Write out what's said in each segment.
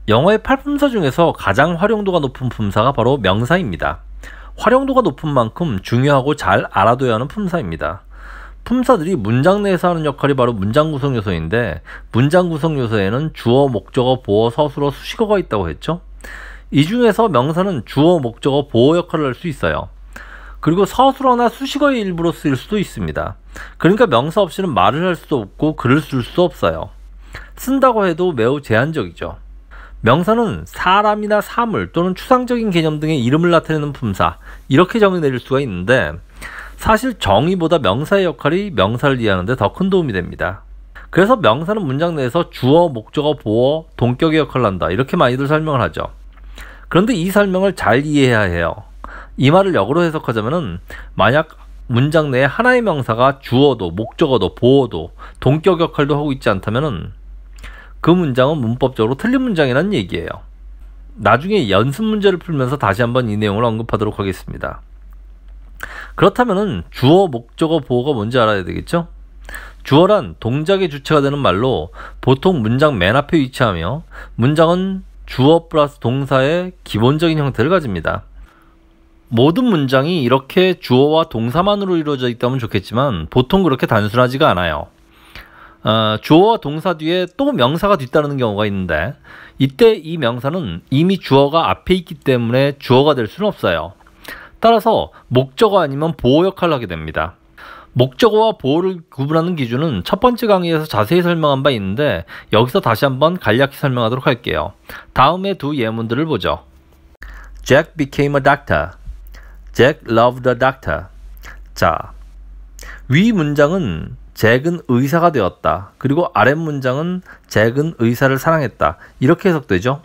영어의 8품사 중에서 가장 활용도가 높은 품사가 바로 명사입니다. 활용도가 높은 만큼 중요하고 잘 알아둬야 하는 품사입니다. 품사들이 문장 내에서 하는 역할이 바로 문장 구성 요소인데, 문장 구성 요소에는 주어, 목적어, 보어, 서술어, 수식어가 있다고 했죠. 이 중에서 명사는 주어, 목적어, 보어 역할을 할 수 있어요. 그리고 서술어나 수식어의 일부로 쓰일 수도 있습니다. 그러니까 명사 없이는 말을 할 수도 없고 글을 쓸 수도 없어요. 쓴다고 해도 매우 제한적이죠. 명사는 사람이나 사물 또는 추상적인 개념 등의 이름을 나타내는 품사, 이렇게 정의 내릴 수가 있는데, 사실 정의보다 명사의 역할이 명사를 이해하는 데 더 큰 도움이 됩니다. 그래서 명사는 문장 내에서 주어, 목적어, 보어, 동격의 역할을 한다, 이렇게 많이들 설명을 하죠. 그런데 이 설명을 잘 이해해야 해요. 이 말을 역으로 해석하자면은, 만약 문장 내에 하나의 명사가 주어도, 목적어도, 보어도, 동격 역할도 하고 있지 않다면은 그 문장은 문법적으로 틀린 문장이라는 얘기예요. 나중에 연습 문제를 풀면서 다시 한번 이 내용을 언급하도록 하겠습니다. 그렇다면은 주어, 목적어, 보어가 뭔지 알아야 되겠죠? 주어란 동작의 주체가 되는 말로 보통 문장 맨 앞에 위치하며, 문장은 주어 플러스 동사의 기본적인 형태를 가집니다. 모든 문장이 이렇게 주어와 동사만으로 이루어져 있다면 좋겠지만 보통 그렇게 단순하지가 않아요. 주어와 동사 뒤에 또 명사가 뒤따르는 경우가 있는데, 이때 이 명사는 이미 주어가 앞에 있기 때문에 주어가 될 수는 없어요. 따라서 목적어 아니면 보어 역할을 하게 됩니다. 목적어와 보어를 구분하는 기준은 첫 번째 강의에서 자세히 설명한 바 있는데, 여기서 다시 한번 간략히 설명하도록 할게요. 다음에 두 예문들을 보죠. Jack became a doctor. Jack loved a doctor. 자, 위 문장은 잭은 의사가 되었다. 그리고 아랫 문장은 잭은 의사를 사랑했다. 이렇게 해석되죠.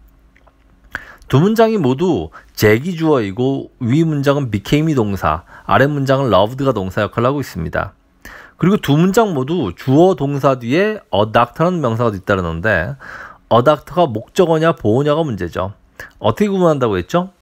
두 문장이 모두 잭이 주어이고 위 문장은 became이 동사, 아랫 문장은 loved가 동사 역할을 하고 있습니다. 그리고 두 문장 모두 주어 동사 뒤에 a doctor라는 명사가 뒤따르는데, a doctor가 목적어냐 보어냐가 문제죠. 어떻게 구분한다고 했죠?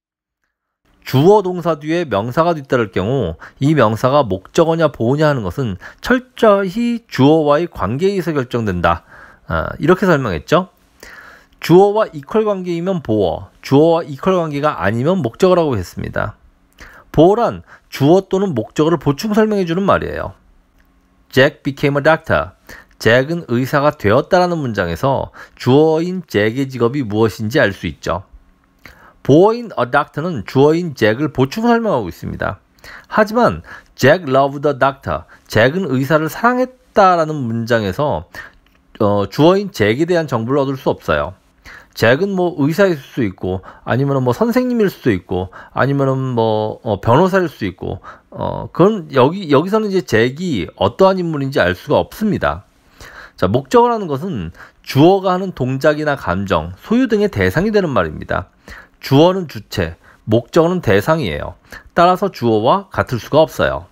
주어 동사 뒤에 명사가 뒤따를 경우 이 명사가 목적어냐 보어냐 하는 것은 철저히 주어와의 관계에 의해서 결정된다. 이렇게 설명했죠. 주어와 이퀄 관계이면 보어, 주어와 이퀄 관계가 아니면 목적어라고 했습니다. 보어란 주어 또는 목적어를 보충 설명해주는 말이에요. Jack became a doctor. 잭은 의사가 되었다라는 문장에서 주어인 잭의 직업이 무엇인지 알 수 있죠. 보어인 a doctor는 주어인 잭을 보충 설명하고 있습니다. 하지만 Jack loved a doctor, 잭은 의사를 사랑했다라는 문장에서 주어인 잭에 대한 정보를 얻을 수 없어요. 잭은 뭐 의사일 수도 있고, 아니면 뭐 선생님일 수도 있고, 아니면은 뭐 변호사일 수도 있고, 그건 여기서는 이제 잭이 어떠한 인물인지 알 수가 없습니다. 자, 목적어라는 것은 주어가 하는 동작이나 감정, 소유 등의 대상이 되는 말입니다. 주어는 주체, 목적어는 대상이에요. 따라서 주어와 같을 수가 없어요.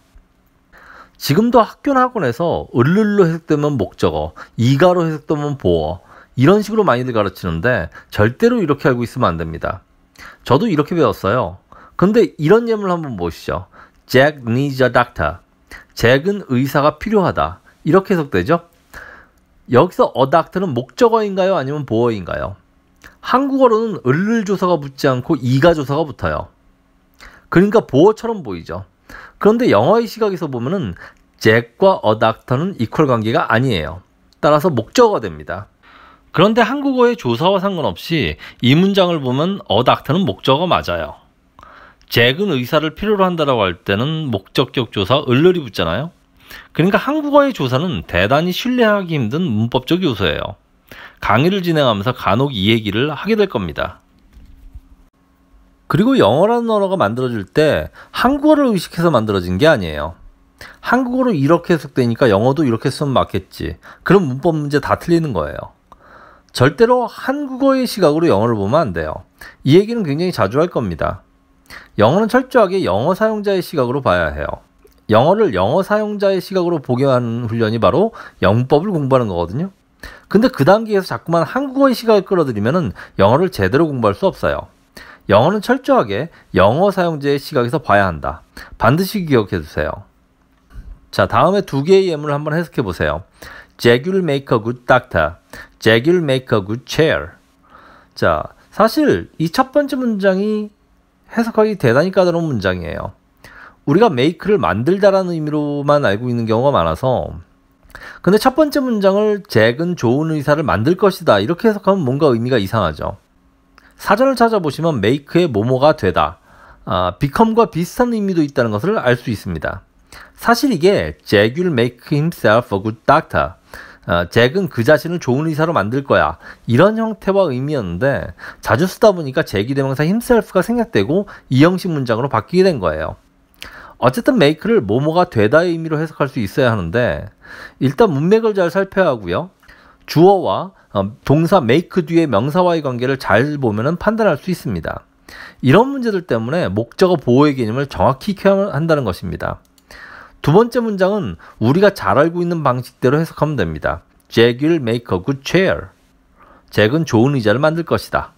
지금도 학교나 학원에서 을를로 해석되면 목적어, 이가로 해석되면 보어, 이런 식으로 많이들 가르치는데 절대로 이렇게 알고 있으면 안 됩니다. 저도 이렇게 배웠어요. 근데 이런 예문을 한번 보시죠. Jack needs a doctor. 잭은 의사가 필요하다. 이렇게 해석되죠? 여기서 a doctor는 목적어인가요? 아니면 보어인가요? 한국어로는 을를 조사가 붙지 않고 이가 조사가 붙어요. 그러니까 보어처럼 보이죠. 그런데 영어의 시각에서 보면은 잭과 a doctor는 이퀄 관계가 아니에요. 따라서 목적어가 됩니다. 그런데 한국어의 조사와 상관없이 이 문장을 보면 a doctor는 목적어가 맞아요. 잭은 의사를 필요로 한다라고 할 때는 목적격 조사 을을이 붙잖아요. 그러니까 한국어의 조사는 대단히 신뢰하기 힘든 문법적 요소예요. 강의를 진행하면서 간혹 이 얘기를 하게 될 겁니다. 그리고 영어라는 언어가 만들어질 때 한국어를 의식해서 만들어진 게 아니에요. 한국어로 이렇게 해석되니까 영어도 이렇게 쓰면 맞겠지. 그럼 문법 문제 다 틀리는 거예요. 절대로 한국어의 시각으로 영어를 보면 안 돼요. 이 얘기는 굉장히 자주 할 겁니다. 영어는 철저하게 영어 사용자의 시각으로 봐야 해요. 영어를 영어 사용자의 시각으로 보게 하는 훈련이 바로 영문법을 공부하는 거거든요. 근데 그 단계에서 자꾸만 한국어의 시각을 끌어들이면은 영어를 제대로 공부할 수 없어요. 영어는 철저하게 영어 사용자의 시각에서 봐야 한다. 반드시 기억해 두세요. 자, 다음에 두 개의 예문을 한번 해석해 보세요. Jack will make a good doctor. Jack will make a good chair. 자, 사실 이 첫 번째 문장이 해석하기 대단히 까다로운 문장이에요. 우리가 make를 만들다라는 의미로만 알고 있는 경우가 많아서, 근데 첫 번째 문장을 잭은 좋은 의사를 만들 것이다 이렇게 해석하면 뭔가 의미가 이상하죠. 사전을 찾아보시면 make의 뭐뭐가 되다, become과 비슷한 의미도 있다는 것을 알 수 있습니다. 사실 이게 Jack will make himself a good doctor, 잭은 그 자신을 좋은 의사로 만들 거야, 이런 형태와 의미였는데 자주 쓰다 보니까 잭이 대명사 himself가 생략되고 이 형식 문장으로 바뀌게 된 거예요. 어쨌든 make를 뭐뭐가 되다의 의미로 해석할 수 있어야 하는데, 일단 문맥을 잘 살펴야 하고요. 주어와 동사 make 뒤에 명사와의 관계를 잘 보면 판단할 수 있습니다. 이런 문제들 때문에 목적어 보호의 개념을 정확히 익혀야 한다는 것입니다. 두 번째 문장은 우리가 잘 알고 있는 방식대로 해석하면 됩니다. Jack will make a good chair. 잭은 좋은 의자를 만들 것이다.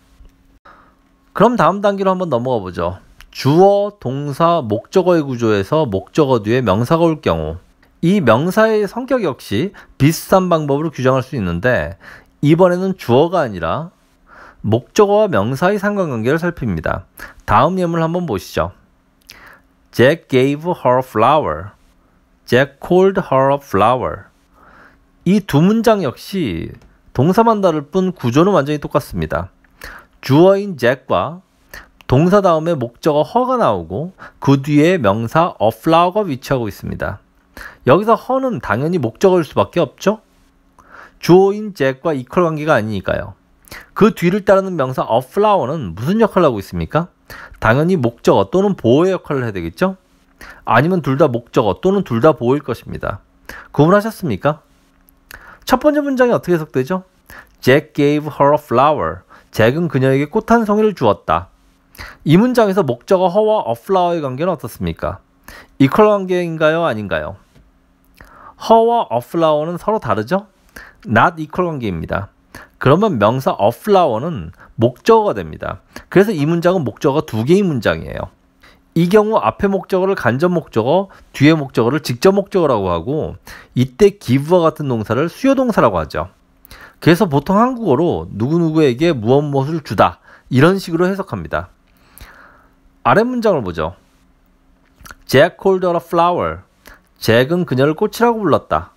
그럼 다음 단계로 한번 넘어가 보죠. 주어, 동사, 목적어의 구조에서 목적어 뒤에 명사가 올 경우, 이 명사의 성격 역시 비슷한 방법으로 규정할 수 있는데, 이번에는 주어가 아니라 목적어와 명사의 상관관계를 살핍니다. 다음 예문을 한번 보시죠. Jack gave her a flower. Jack called her a flower. 이 두 문장 역시 동사만 다를 뿐 구조는 완전히 똑같습니다. 주어인 Jack과 동사 다음에 목적어 her가 나오고 그 뒤에 명사 a flower가 위치하고 있습니다. 여기서 her는 당연히 목적어일 수밖에 없죠. 주어인 Jack과 이퀄 관계가 아니니까요. 그 뒤를 따르는 명사 a flower는 무슨 역할을 하고 있습니까? 당연히 목적어 또는 보호의 역할을 해야 되겠죠? 아니면 둘 다 목적어 또는 둘 다 보호일 것입니다. 구분하셨습니까? 첫 번째 문장이 어떻게 해석되죠? Jack gave her a flower. 잭은 그녀에게 꽃 한 송이를 주었다. 이 문장에서 목적어 her와 a flower의 관계는 어떻습니까? 이퀄 관계인가요? 아닌가요? her와 a flower는 서로 다르죠? not equal 관계입니다. 그러면 명사 a flower는 목적어가 됩니다. 그래서 이 문장은 목적어 두 개의 문장이에요. 이 경우 앞에 목적어를 간접 목적어, 뒤에 목적어를 직접 목적어라고 하고, 이때 give와 같은 동사를 수요 동사라고 하죠. 그래서 보통 한국어로 누구누구에게 무엇무엇을 주다 이런 식으로 해석합니다. 아래 문장을 보죠. Jack called her a flower. 잭은 그녀를 꽃이라고 불렀다.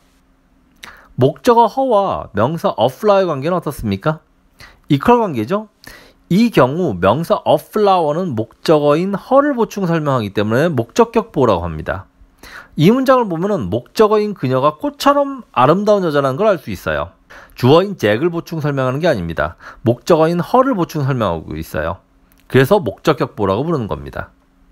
목적어 her와 명사 a flower의 관계는 어떻습니까? 이퀄 관계죠? 이 경우 명사 a flower는 목적어인 her를 보충 설명하기 때문에 목적격 보호라고 합니다. 이 문장을 보면 목적어인 그녀가 꽃처럼 아름다운 여자라는 걸 알 수 있어요. 주어인 잭을 보충 설명하는 게 아닙니다. 목적어인 her를 보충 설명하고 있어요. 그래서 목적격 보호라고 부르는 겁니다.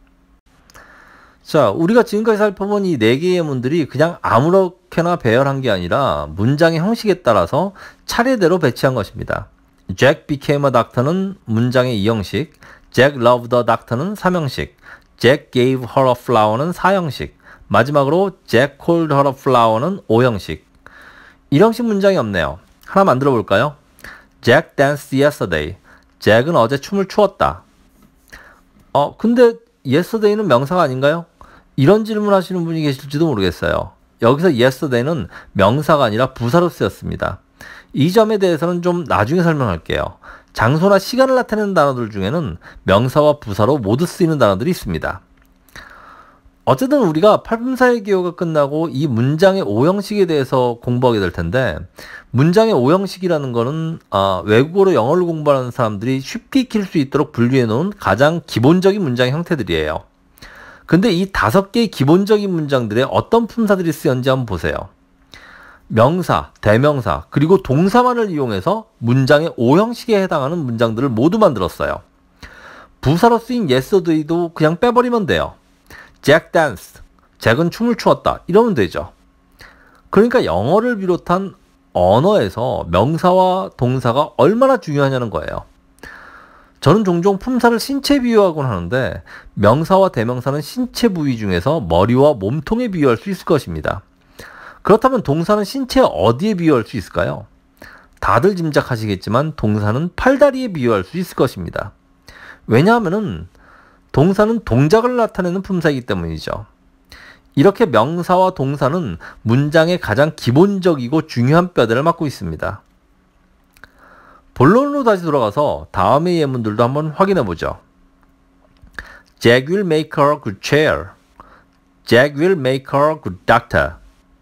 자, 우리가 지금까지 살펴본 이 4개의 예문들이 그냥 아무렇게나 배열한 게 아니라 문장의 형식에 따라서 차례대로 배치한 것입니다. Jack became a doctor는 문장의 2형식, Jack loved a doctor는 3형식, Jack gave her a flower는 4형식, 마지막으로 Jack called her a flower는 5형식. 1형식 문장이 없네요. 하나 만들어 볼까요? Jack danced yesterday. 잭은 어제 춤을 추었다. 근데 yesterday는 명사가 아닌가요? 이런 질문 하시는 분이 계실지도 모르겠어요. 여기서 yesterday는 명사가 아니라 부사로 쓰였습니다. 이 점에 대해서는 좀 나중에 설명할게요. 장소나 시간을 나타내는 단어들 중에는 명사와 부사로 모두 쓰이는 단어들이 있습니다. 어쨌든 우리가 팔품사의 기호가 끝나고 이 문장의 5형식에 대해서 공부하게 될 텐데, 문장의 5형식이라는 거는 외국어로 영어를 공부하는 사람들이 쉽게 익힐 수 있도록 분류해 놓은 가장 기본적인 문장의 형태들이에요. 근데 이 5개의 기본적인 문장들에 어떤 품사들이 쓰였는지 한번 보세요. 명사, 대명사, 그리고 동사만을 이용해서 문장의 5형식에 해당하는 문장들을 모두 만들었어요. 부사로 쓰인 yesterday도 그냥 빼버리면 돼요. Jack danced. 잭은 춤을 추었다. 이러면 되죠. 그러니까 영어를 비롯한 언어에서 명사와 동사가 얼마나 중요하냐는 거예요. 저는 종종 품사를 신체에 비유하곤 하는데, 명사와 대명사는 신체 부위 중에서 머리와 몸통에 비유할 수 있을 것입니다. 그렇다면 동사는 신체 어디에 비유할 수 있을까요? 다들 짐작하시겠지만 동사는 팔다리에 비유할 수 있을 것입니다. 왜냐하면 동사는 동작을 나타내는 품사이기 때문이죠. 이렇게 명사와 동사는 문장의 가장 기본적이고 중요한 뼈대를 맡고 있습니다. 본론으로 다시 돌아가서 다음의 예문들도 한번 확인해 보죠. Jack will make her a good chair. Jack will make her a good doctor.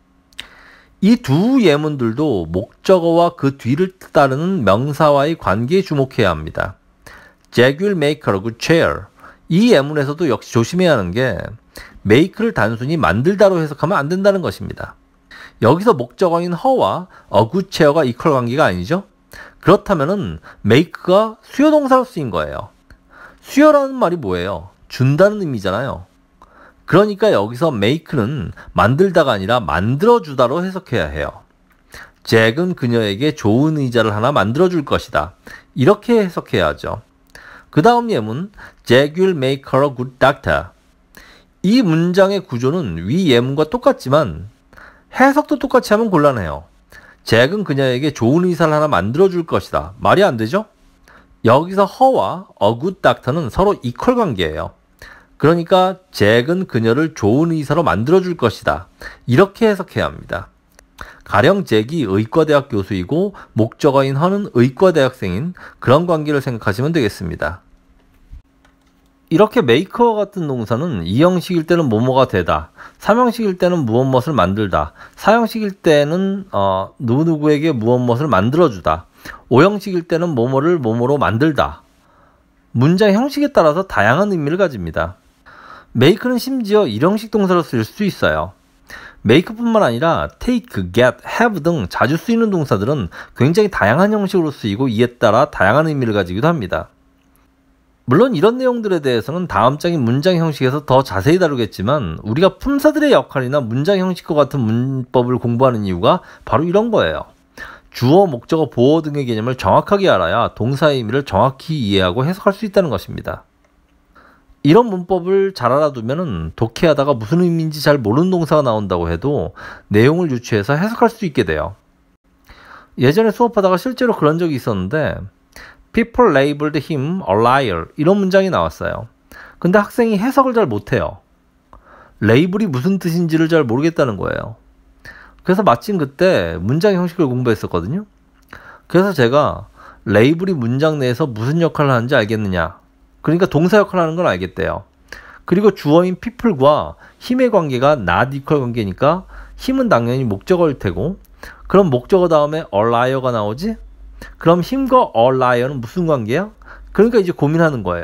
이 두 예문들도 목적어와 그 뒤를 따르는 명사와의 관계에 주목해야 합니다. Jack will make her a good chair. 이 예문에서도 역시 조심해야 하는 게 make를 단순히 만들다로 해석하면 안 된다는 것입니다. 여기서 목적어인 her와 a good chair가 이퀄 관계가 아니죠? 그렇다면은 make가 수요동사로 쓰인 거예요. 수요라는 말이 뭐예요? 준다는 의미잖아요. 그러니까 여기서 make는 만들다가 아니라 만들어주다로 해석해야 해요. 잭은 그녀에게 좋은 의자를 하나 만들어줄 것이다. 이렇게 해석해야 하죠. 그 다음 예문 Jack will make her a good doctor. 이 문장의 구조는 위 예문과 똑같지만 해석도 똑같이 하면 곤란해요. 잭은 그녀에게 좋은 의사를 하나 만들어줄 것이다. 말이 안 되죠? 여기서 her와 a good doctor는 서로 이퀄 관계예요. 그러니까 잭은 그녀를 좋은 의사로 만들어줄 것이다. 이렇게 해석해야 합니다. 가령 잭이 의과대학 교수이고 목적어인 her는 의과대학생인 그런 관계를 생각하시면 되겠습니다. 이렇게 make와 같은 동사는 2형식일 때는 뭐뭐가 되다, 3형식일 때는 무엇무엇을 만들다, 4형식일 때는 누구누구에게 무엇무엇을 만들어주다, 5형식일 때는 뭐뭐를 뭐뭐로 만들다. 문장 형식에 따라서 다양한 의미를 가집니다. make는 심지어 1형식 동사로 쓸 수 있어요. make뿐만 아니라 take, get, have 등 자주 쓰이는 동사들은 굉장히 다양한 형식으로 쓰이고 이에 따라 다양한 의미를 가지기도 합니다. 물론 이런 내용들에 대해서는 다음 장인 문장 형식에서 더 자세히 다루겠지만 우리가 품사들의 역할이나 문장 형식과 같은 문법을 공부하는 이유가 바로 이런 거예요. 주어, 목적어, 보어 등의 개념을 정확하게 알아야 동사의 의미를 정확히 이해하고 해석할 수 있다는 것입니다. 이런 문법을 잘 알아두면은 독해하다가 무슨 의미인지 잘 모르는 동사가 나온다고 해도 내용을 유추해서 해석할 수 있게 돼요. 예전에 수업하다가 실제로 그런 적이 있었는데 People labeled him a liar 이런 문장이 나왔어요. 근데 학생이 해석을 잘 못해요. 레이블이 무슨 뜻인지를 잘 모르겠다는 거예요. 그래서 마침 그때 문장 형식을 공부했었거든요. 그래서 제가 레이블이 문장 내에서 무슨 역할을 하는지 알겠느냐, 그러니까 동사 역할을 하는 걸 알겠대요. 그리고 주어인 people과 힘의 관계가 not equal 관계니까 힘은 당연히 목적어일 테고, 그럼 목적어 다음에 a liar가 나오지? 그럼 힘과 a liar는 무슨 관계야? 그러니까 이제 고민하는 거예요.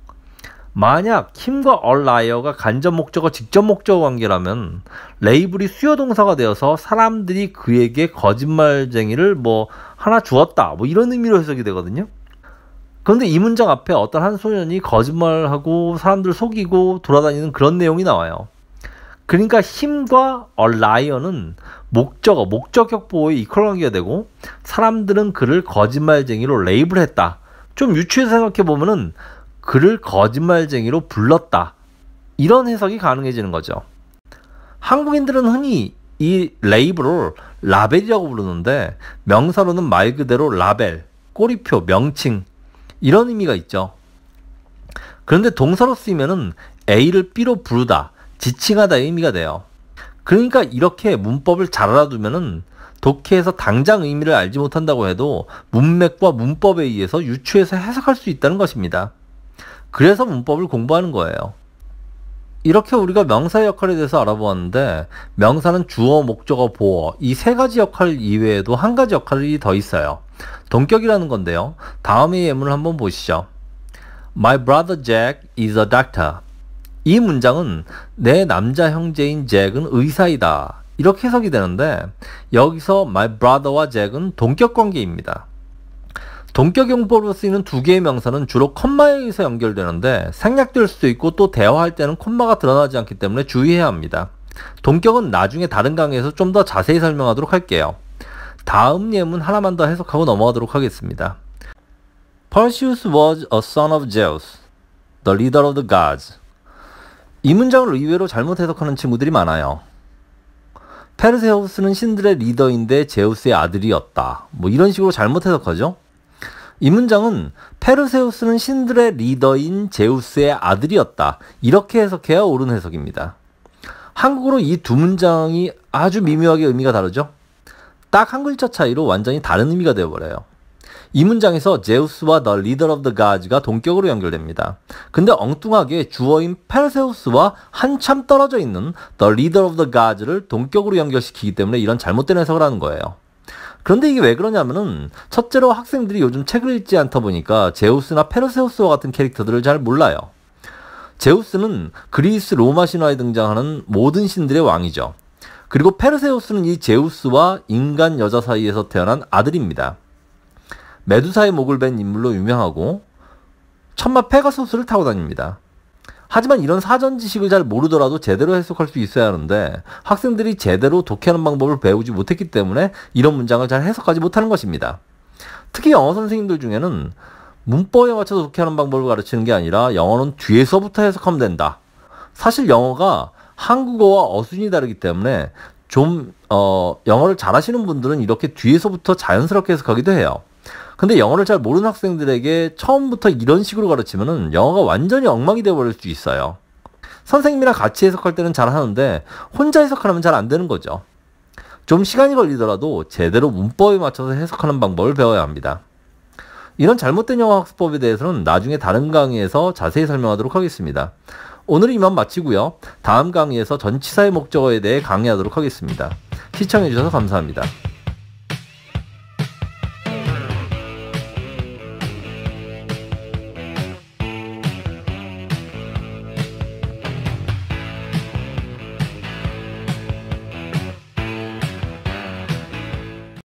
만약 힘과 a liar가 간접 목적어, 직접 목적어 관계라면 레이블이 수요 동사가 되어서 사람들이 그에게 거짓말쟁이를 하나 주었다, 이런 의미로 해석이 되거든요. 그런데 이 문장 앞에 어떤 한 소년이 거짓말하고 사람들 속이고 돌아다니는 그런 내용이 나와요. 그러니까 힘과 a liar는 목적어, 목적격 보호의 이퀄 관계가 되고 사람들은 그를 거짓말쟁이로 레이블했다. 좀 유추해서 생각해보면은 그를 거짓말쟁이로 불렀다. 이런 해석이 가능해지는 거죠. 한국인들은 흔히 이 레이블을 라벨이라고 부르는데 명사로는 말 그대로 라벨, 꼬리표, 명칭 이런 의미가 있죠. 그런데 동사로 쓰이면은 A를 B로 부르다, 지칭하다의 의미가 돼요. 그러니까 이렇게 문법을 잘 알아두면은 독해에서 당장 의미를 알지 못한다고 해도 문맥과 문법에 의해서 유추해서 해석할 수 있다는 것입니다. 그래서 문법을 공부하는 거예요. 이렇게 우리가 명사의 역할에 대해서 알아보았는데 명사는 주어, 목적어, 보어 이 세 가지 역할 이외에도 한 가지 역할이 더 있어요. 동격이라는 건데요. 다음의 예문을 한번 보시죠. My brother Jack is a doctor. 이 문장은 내 남자 형제인 잭은 의사이다. 이렇게 해석이 되는데 여기서 my brother와 잭은 동격 관계입니다. 동격 용법으로 쓰이는 두 개의 명사는 주로 콤마에 의해서 연결되는데 생략될 수도 있고 또 대화할 때는 콤마가 드러나지 않기 때문에 주의해야 합니다. 동격은 나중에 다른 강의에서 좀 더 자세히 설명하도록 할게요. 다음 예문 하나만 더 해석하고 넘어가도록 하겠습니다. Perseus was a son of Zeus, the leader of the gods. 이 문장을 의외로 잘못 해석하는 친구들이 많아요. 페르세우스는 신들의 리더인데 제우스의 아들이었다. 이런 식으로 잘못 해석하죠. 이 문장은 페르세우스는 신들의 리더인 제우스의 아들이었다. 이렇게 해석해야 옳은 해석입니다. 한국어로 이 두 문장이 아주 미묘하게 의미가 다르죠. 딱 한 글자 차이로 완전히 다른 의미가 되어버려요. 이 문장에서 제우스와 the leader of the gods가 동격으로 연결됩니다. 근데 엉뚱하게 주어인 페르세우스와 한참 떨어져 있는 the leader of the gods를 동격으로 연결시키기 때문에 이런 잘못된 해석을 하는 거예요. 그런데 이게 왜 그러냐면은 첫째로 학생들이 요즘 책을 읽지 않다 보니까 제우스나 페르세우스와 같은 캐릭터들을 잘 몰라요. 제우스는 그리스 로마 신화에 등장하는 모든 신들의 왕이죠. 그리고 페르세우스는 이 제우스와 인간 여자 사이에서 태어난 아들입니다. 메두사의 목을 벤 인물로 유명하고 천마 페가소스를 타고 다닙니다. 하지만 이런 사전 지식을 잘 모르더라도 제대로 해석할 수 있어야 하는데 학생들이 제대로 독해하는 방법을 배우지 못했기 때문에 이런 문장을 잘 해석하지 못하는 것입니다. 특히 영어 선생님들 중에는 문법에 맞춰서 독해하는 방법을 가르치는 게 아니라 영어는 뒤에서부터 해석하면 된다. 사실 영어가 한국어와 어순이 다르기 때문에 좀 영어를 잘하시는 분들은 이렇게 뒤에서부터 자연스럽게 해석하기도 해요. 근데 영어를 잘 모르는 학생들에게 처음부터 이런 식으로 가르치면은 영어가 완전히 엉망이 되어버릴 수 있어요. 선생님이랑 같이 해석할 때는 잘 하는데 혼자 해석하면 잘 안 되는 거죠. 좀 시간이 걸리더라도 제대로 문법에 맞춰서 해석하는 방법을 배워야 합니다. 이런 잘못된 영어 학습법에 대해서는 나중에 다른 강의에서 자세히 설명하도록 하겠습니다. 오늘은 이만 마치고요. 다음 강의에서 전치사의 목적어에 대해 강의하도록 하겠습니다. 시청해주셔서 감사합니다.